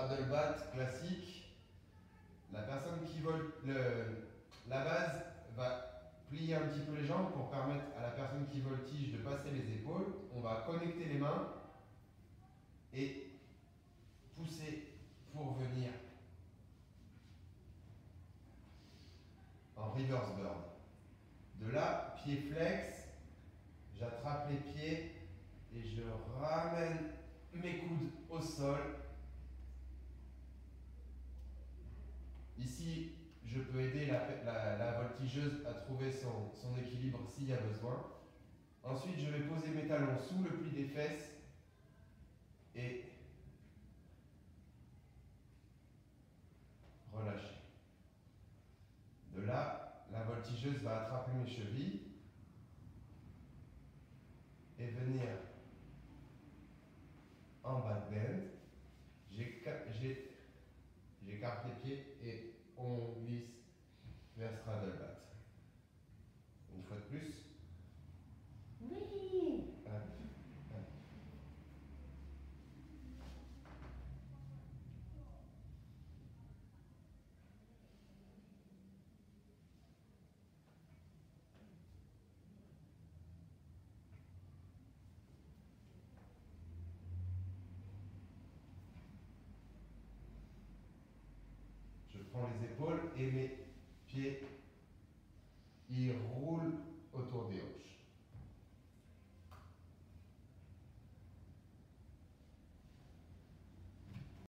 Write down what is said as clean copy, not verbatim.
straddle bat classique, la personne qui vole la base va plier un petit peu les jambes pour permettre à la personne qui voltige de passer les épaules. On va connecter les mains et pousser pour venir en reverse bird. De là, pied flex, j'attrape les pieds et je ramène mes coudes au sol. Ici, je peux aider la voltigeuse à trouver son équilibre s'il y a besoin. Ensuite, je vais poser mes talons sous le pli des fesses et relâcher. De là, la voltigeuse va attraper mes chevilles et venir en back bend. J'écarte les pieds et on glisse vers straddle bat. Une fois de plus. Oui. Hop, hop. Je prends les épaules et mes pieds, ils roulent autour des hanches.